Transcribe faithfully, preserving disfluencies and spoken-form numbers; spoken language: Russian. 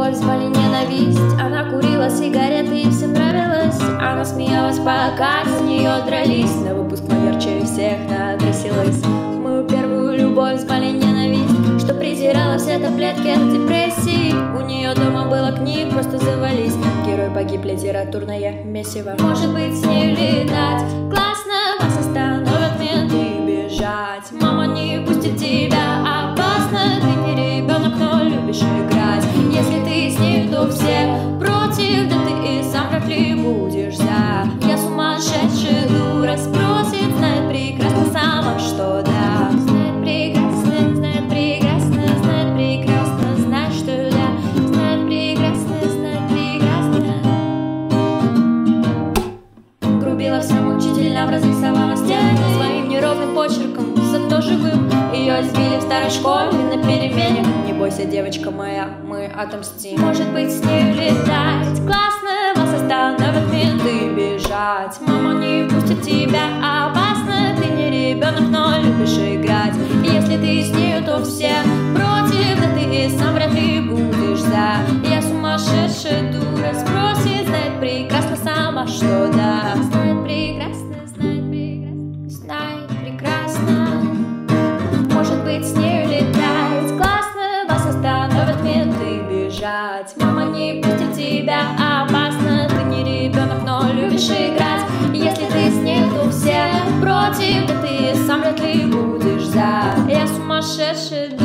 любовь, звали ненависть. Она курила сигареты и всем нравилось. Она смеялась, пока за нее дрались. На выпускной ярче всех накрасилась. Мою первую любовь звали ненависть, что презирала все таблетки от депрессии. У нее дома было книг, просто завались. Герой погиб, литературное месиво. Может быть, с ней летать классно, вас остановят менты, бежать. Мама не пустит тебя, опасно. Ты не ребенок, но любишь играть. Если ты с ней, то все против, да ты и сам вряд ли будешь за. Я сумасшедшая дура, спросит, знает прекрасно сама, что да. Знает прекрасно, знает прекрасно, знает прекрасно, знает, что да. Знает прекрасно, знает прекрасно. Грубила всем учителям, разрисовала стены своим неровным почерком, зато живым. Ее избили в старой школе на перемене. Не бойся, девочка моя, мы отомстим. Может быть, с ней летать классно, вас остановят менты, бежать. Мама не пустит тебя, опасно. Ты не ребенок, но любишь играть. Если ты с нею, то все против, да ты и сам вряд ли будешь за. Я сумасшедшая дура, спросит, знает прекрасно сама, что да. Знает прекрасно, знает прекрасно, знает прекрасно. Может быть, с нею летать классно, вас остановят менты, бежать. Мама не пустит тебя, опасно. Ты не ребенок, но любишь играть. Если ты с ней, то все против, да ты сам вряд ли будешь за. Я сумасшедшая.